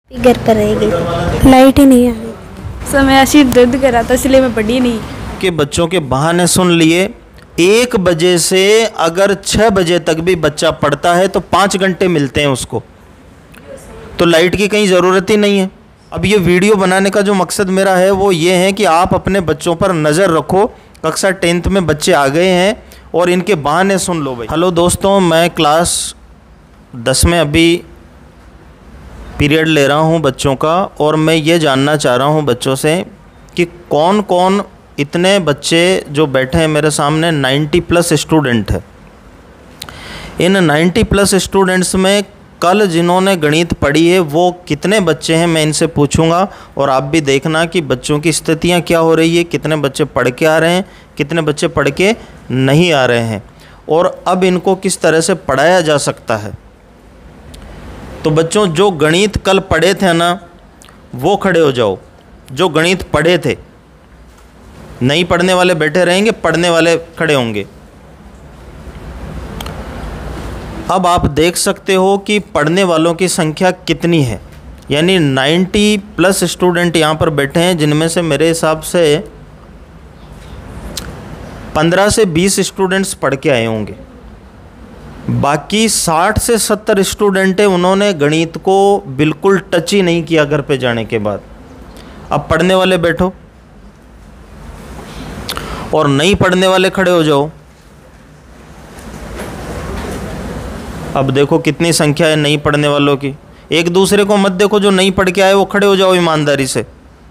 घर पर रहेगी, लाइट ही नहीं आ रही। सर मेरा सिर दर्द कर रहा था इसलिए मैं पढ़ी नहीं। कि बच्चों के बहाने सुन लिए। 1 बजे से अगर 6 बजे तक भी बच्चा पढ़ता है तो 5 घंटे मिलते हैं उसको, तो लाइट की कहीं ज़रूरत ही नहीं है। अब ये वीडियो बनाने का जो मकसद मेरा है वो ये है कि आप अपने बच्चों पर नज़र रखो। कक्षा 10th में बच्चे आ गए हैं और इनके बहाने सुन लो भाई। हेलो दोस्तों, मैं क्लास 10 में अभी पीरियड ले रहा हूँ बच्चों का, और मैं ये जानना चाह रहा हूँ बच्चों से कि कौन कौन इतने बच्चे जो बैठे हैं मेरे सामने 90+ स्टूडेंट है। इन 90+ स्टूडेंट्स में कल जिन्होंने गणित पढ़ी है वो कितने बच्चे हैं मैं इनसे पूछूंगा, और आप भी देखना कि बच्चों की स्थितियाँ क्या हो रही है, कितने बच्चे पढ़ के आ रहे हैं, कितने बच्चे पढ़ के नहीं आ रहे हैं, और अब इनको किस तरह से पढ़ाया जा सकता है। तो बच्चों, जो गणित कल पढ़े थे ना वो खड़े हो जाओ। जो गणित पढ़े थे, नहीं पढ़ने वाले बैठे रहेंगे, पढ़ने वाले खड़े होंगे। अब आप देख सकते हो कि पढ़ने वालों की संख्या कितनी है, यानी 90+ स्टूडेंट यहाँ पर बैठे हैं, जिनमें से मेरे हिसाब से 15 से 20 स्टूडेंट्स पढ़ के आए होंगे। बाकी 60 से 70 स्टूडेंट हैं, उन्होंने गणित को बिल्कुल टच ही नहीं किया घर पे जाने के बाद। अब पढ़ने वाले बैठो और नहीं पढ़ने वाले खड़े हो जाओ। अब देखो कितनी संख्या है नहीं पढ़ने वालों की। एक दूसरे को मत देखो, जो नहीं पढ़ के आए वो खड़े हो जाओ ईमानदारी से।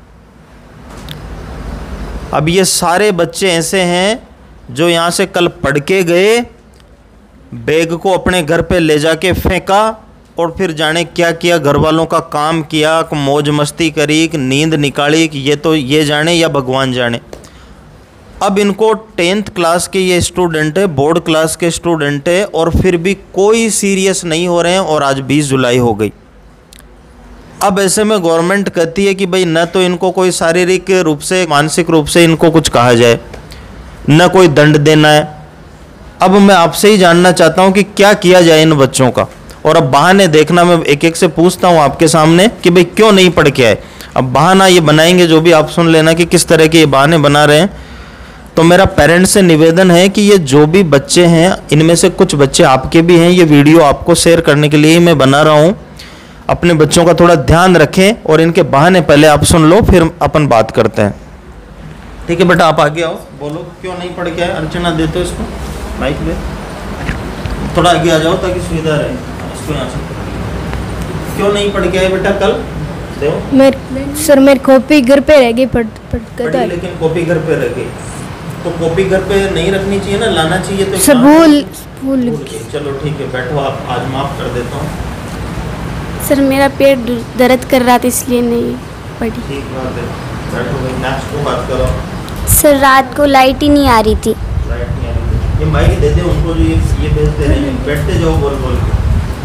अब ये सारे बच्चे ऐसे हैं जो यहाँ से कल पढ़ के गए, बैग को अपने घर पे ले जाके फेंका और फिर जाने क्या किया, घर वालों का काम किया, मौज मस्ती करी, नींद निकाली, ये तो ये जाने या भगवान जाने। अब इनको 10th क्लास के ये स्टूडेंट है, बोर्ड क्लास के स्टूडेंट है, और फिर भी कोई सीरियस नहीं हो रहे हैं, और आज 20 जुलाई हो गई। अब ऐसे में गवर्नमेंट कहती है कि भाई न तो इनको कोई शारीरिक रूप से, मानसिक रूप से इनको कुछ कहा जाए, न कोई दंड देना है। अब मैं आपसे ही जानना चाहता हूं कि क्या किया जाए इन बच्चों का। और अब बहाने देखना, मैं एक एक से पूछता हूं आपके सामने कि भाई क्यों नहीं पढ़ के आए। अब बहाना ये बनाएंगे जो भी, आप सुन लेना कि किस तरह के ये बहाने बना रहे हैं। तो मेरा पेरेंट्स से निवेदन है कि ये जो भी बच्चे हैं, इनमें से कुछ बच्चे आपके भी हैं, ये वीडियो आपको शेयर करने के लिए ही मैं बना रहा हूँ। अपने बच्चों का थोड़ा ध्यान रखें और इनके बहाने पहले आप सुन लो, फिर अपन बात करते हैं। ठीक है बेटा, आप आगे आओ, बोलो क्यों नहीं पढ़ के आए। अर्चना दे दो इसको माइक में, थोड़ा आगे आ जाओ ताकि सुविधा रहे। इसको यहाँ से क्यों नहीं पढ़ के आए बेटा कल? सर मेरी कॉपी घर पे रह गई, पढ़ लेकिन कॉपी घर पे रह गई, तो कॉपी घर पे नहीं रखनी चाहिए ना, लाना चाहिए। तो सर भूल चलो ठीक है, बैठो, आप आज माफ़ कर देता हूँ। सर मेरा पेट दर्द कर रहा था इसलिए नहीं पढ़ी। ठीक बात है, बैठो भाई, नेक्स्ट को बात करो। सर रात को लाइट ही नहीं आ रही थी। लाइट नहीं आ रही थी, ये माइक दे दे उनको जो ये भेजते रहे, बैठते जाओ बोल बोल के।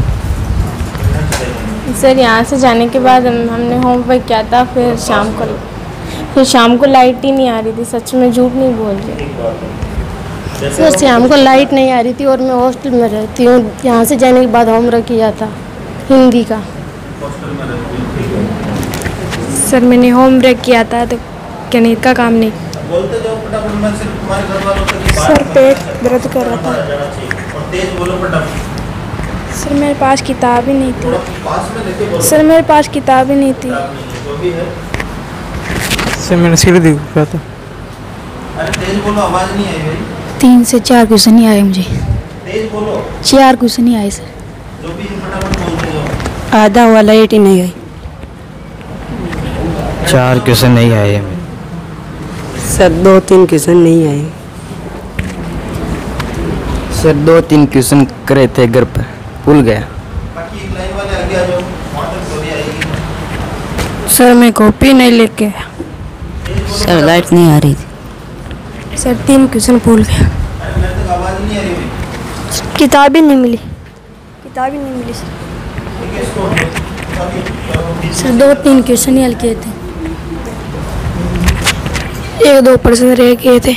सर यहाँ से जाने के बाद हमने होमवर्क किया था, फिर शाम को लाइट ही नहीं आ रही थी। सच में झूठ नहीं बोल रही। सर शाम को लाइट नहीं आ रही थी और मैं हॉस्टल में रहती हूँ। यहाँ से जाने के बाद होमवर्क किया था हिंदी का। सर मैंने होमवर्क किया था तो गणित का काम नहीं। बोलते जाओ फटाफट, मैं सिर्फ तुम्हारे घर वालों से सर पेट दर्द कर रहा था। और तेज बोलो फटाफट। सर मेरे पास किताब ही नहीं थी। पास में लेके बोलो। सर मेरे पास किताब ही नहीं थी। जो भी है। सर मैंने सिर दिख रहा था। अरे तेज बोलो, आवाज़ नहीं आई भाई। 3 से 4 क्वेश्चन ही आए मुझे। तेज बोलो। 4 क्वेश्चन ही आए सर। जो भी फटाफट बोलते जाओ। आधा हुआ, लाइट ही नहीं आई। 4 क्वेश्चन नहीं आए सर, 2-3 क्वेश्चन नहीं आए। सर 2-3 क्वेश्चन करे थे घर पर, भूल गया। बाकी एक लाइन वाले आगे आ जाओ, वहाँ तक स्टोरी आएगी। सर मैं कॉपी नहीं लेके आया। सर लाइट नहीं आ रही थी। सर 3 क्वेश्चन भूल गया। अरे मेरे तक आवाज़ नहीं आ रही भाई। किताब ही नहीं मिली सर। ठीक है, इसको सर 2-3 क्वेश्चन ही हल किए थे, 1-2 प्रश्न रह गए थे।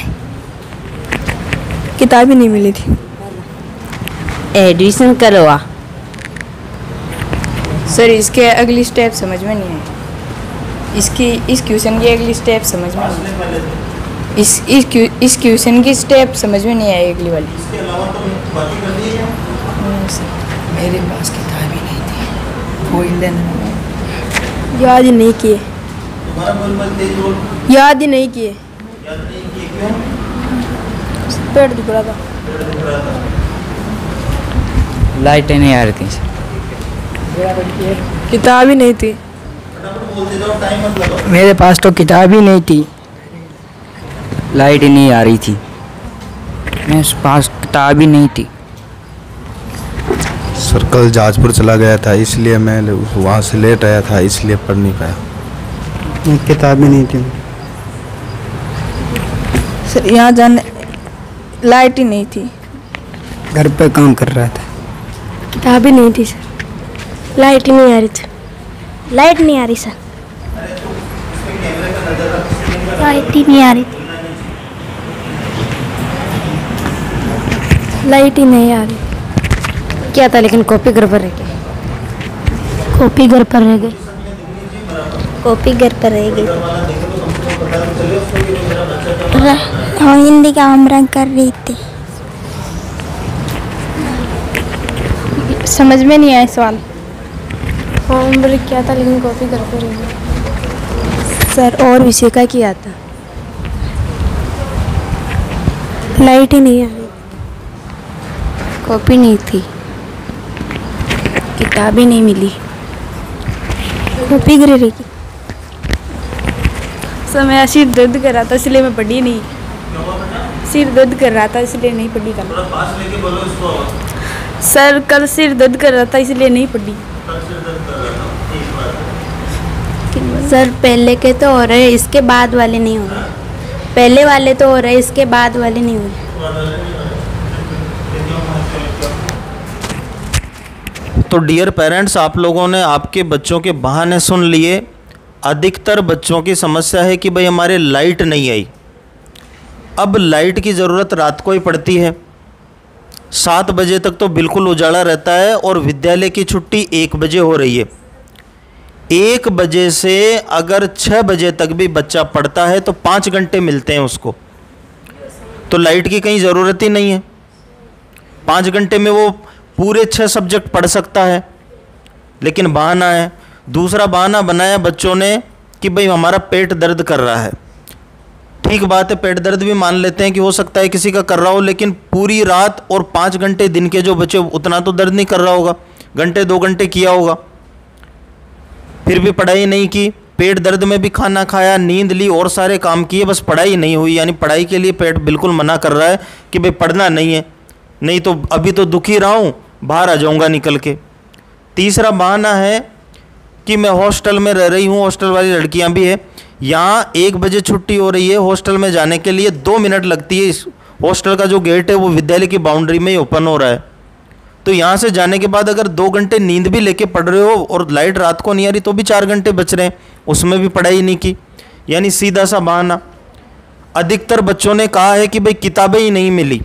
किताब ही नहीं मिली थी। एडमिशन करवा। सर इसके अगली स्टेप समझ में नहीं आई। इस क्वेश्चन की अगली स्टेप समझ में नहीं आई। इस क्वेश्चन की स्टेप समझ में नहीं आई अगली वाली। इसके अलावा तो बाकी कर दी है। मेरे पास किताब ही नहीं थी। वो याद ही नहीं किए। तुम्हारा बोल तेज बोल। याद ही नहीं किए। याद नहीं किए क्यों? पेट दुख रहा था। पेट दुख रहा था। लाइटें नहीं आ रही थी। किताब ही नहीं थी। फटाफट बोलते जाओ, टाइम मत लगाओ। मेरे पास तो किताब ही नहीं थी। लाइट ही नहीं आ रही थी। मेरे पास किताब ही नहीं थी। सर कल जाजपुर चला गया था, इसलिए मैं वहाँ से लेट आया था, इसलिए पढ़ नहीं पाया। किताब ही नहीं थी। सर यहाँ जाने लाइट ही नहीं थी। घर पे काम कर रहा था। किताब ही नहीं थी सर। लाइट ही नहीं आ रही थी। लाइट नहीं आ रही सर। लाइट ही नहीं आ रही। लाइट ही नहीं आ रही। क्या था लेकिन कॉपी घर पर रह गई। कॉपी घर पर रह गई। कॉपी घर पर रह गई। हाँ हिंदी का होमवर्क कर रही थी। समझ में नहीं आया सवाल। होमवर्क क्या था लेकिन कॉपी घर पर रह गई। सर और विषय का किया था। लाइट ही नहीं आ रही। कॉपी नहीं थी। किताब ही नहीं मिली। कॉपी घर रह गई। सर मेरा सिर दर्द कर रहा था इसलिए मैं पढ़ी नहीं। सिर दर्द कर रहा था इसलिए नहीं पढ़ी कल। थोड़ा पास लेके बोलो इसको। सर कल सिर दर्द कर रहा था इसलिए नहीं पढ़ी। सर पहले के तो हो रहे, इसके बाद वाले नहीं हो रहे। पहले वाले तो हो रहे, इसके बाद वाले नहीं हो रहे। तो डियर पेरेंट्स, आप लोगों ने आपके बच्चों के बहाने सुन लिए। अधिकतर बच्चों की समस्या है कि भाई हमारे लाइट नहीं आई। अब लाइट की ज़रूरत रात को ही पड़ती है। 7 बजे तक तो बिल्कुल उजाला रहता है और विद्यालय की छुट्टी 1 बजे हो रही है। 1 बजे से अगर 6 बजे तक भी बच्चा पढ़ता है तो 5 घंटे मिलते हैं उसको। तो लाइट की कहीं ज़रूरत ही नहीं है। 5 घंटे में वो पूरे 6 सब्जेक्ट पढ़ सकता है। लेकिन बहाना है। दूसरा बहाना बनाया बच्चों ने कि भाई हमारा पेट दर्द कर रहा है। ठीक बात है, पेट दर्द भी मान लेते हैं कि हो सकता है किसी का कर रहा हो, लेकिन पूरी रात और 5 घंटे दिन के जो बच्चे, उतना तो दर्द नहीं कर रहा होगा। घंटे 2 घंटे किया होगा, फिर भी पढ़ाई नहीं की। पेट दर्द में भी खाना खाया, नींद ली और सारे काम किए, बस पढ़ाई नहीं हुई। यानी पढ़ाई के लिए पेट बिल्कुल मना कर रहा है कि भाई पढ़ना नहीं है, नहीं तो अभी तो दुखी रहा हूँ, बाहर आ जाऊँगा निकल के। तीसरा बहाना है कि मैं हॉस्टल में रह रही हूँ, हॉस्टल वाली लड़कियाँ भी है। यहाँ 1 बजे छुट्टी हो रही है, हॉस्टल में जाने के लिए 2 मिनट लगती है। इस हॉस्टल का जो गेट है वो विद्यालय की बाउंड्री में ही ओपन हो रहा है। तो यहाँ से जाने के बाद अगर 2 घंटे नींद भी लेके पढ़ रहे हो और लाइट रात को नहीं आ रही तो भी 4 घंटे बच रहे हैं, उसमें भी पढ़ाई नहीं की। यानी सीधा सा बहाना। अधिकतर बच्चों ने कहा है कि भाई किताबें ही नहीं मिली।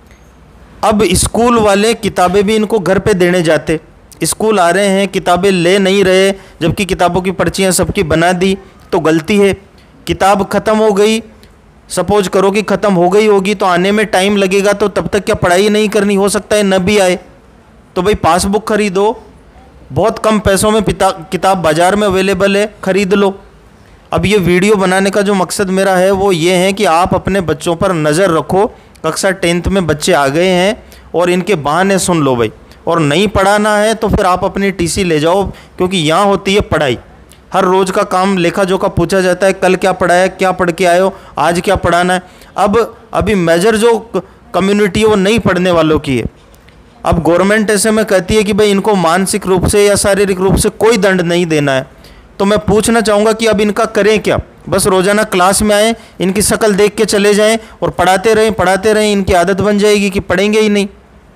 अब स्कूल वाले किताबें भी इनको घर पे देने जाते। स्कूल आ रहे हैं, किताबें ले नहीं रहे, जबकि किताबों की पर्चियाँ सबकी बना दी, तो गलती है। किताब ख़त्म हो गई, सपोज करो कि ख़त्म हो गई होगी तो आने में टाइम लगेगा, तो तब तक क्या पढ़ाई नहीं करनी, हो सकता है न भी आए। तो भाई पासबुक खरीदो, बहुत कम पैसों में किताब बाज़ार में अवेलेबल है, ख़रीद लो। अब ये वीडियो बनाने का जो मकसद मेरा है वो ये है कि आप अपने बच्चों पर नज़र रखो। कक्षा 10th में बच्चे आ गए हैं और इनके बहाने सुन लो भाई। और नहीं पढ़ाना है तो फिर आप अपनी टीसी ले जाओ, क्योंकि यहाँ होती है पढ़ाई। हर रोज़ का काम लेखा जोखा पूछा जाता है, कल क्या पढ़ाया, क्या पढ़ के आए हो, आज क्या पढ़ाना है। अब अभी मेजर जो कम्युनिटी है वो नहीं पढ़ने वालों की है। अब गवर्नमेंट ऐसे में कहती है कि भाई इनको मानसिक रूप से या शारीरिक रूप से कोई दंड नहीं देना है। तो मैं पूछना चाहूँगा कि अब इनका करें क्या? बस रोज़ाना क्लास में आए, इनकी शक्ल देख के चले जाएं और पढ़ाते रहें, इनकी आदत बन जाएगी कि पढ़ेंगे ही नहीं।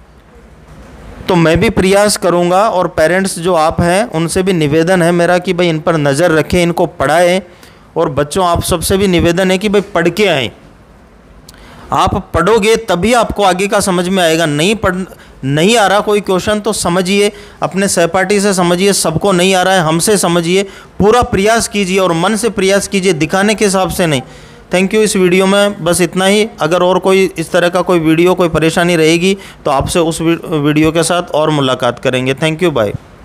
तो मैं भी प्रयास करूंगा और पेरेंट्स जो आप हैं उनसे भी निवेदन है मेरा कि भाई इन पर नज़र रखें, इनको पढ़ाएं। और बच्चों आप सबसे भी निवेदन है कि भाई पढ़ के आएँ। आप पढ़ोगे तभी आपको आगे का समझ में आएगा। नहीं पढ़ नहीं आ रहा कोई क्वेश्चन तो समझिए, अपने सहपाठी से समझिए, सबको नहीं आ रहा है हमसे समझिए, पूरा प्रयास कीजिए और मन से प्रयास कीजिए, दिखाने के हिसाब से नहीं। Thank you. इस वीडियो में बस इतना ही। अगर और कोई इस तरह का कोई वीडियो, कोई परेशानी रहेगी तो आपसे उस वीडियो के साथ और मुलाकात करेंगे। Thank you, bye.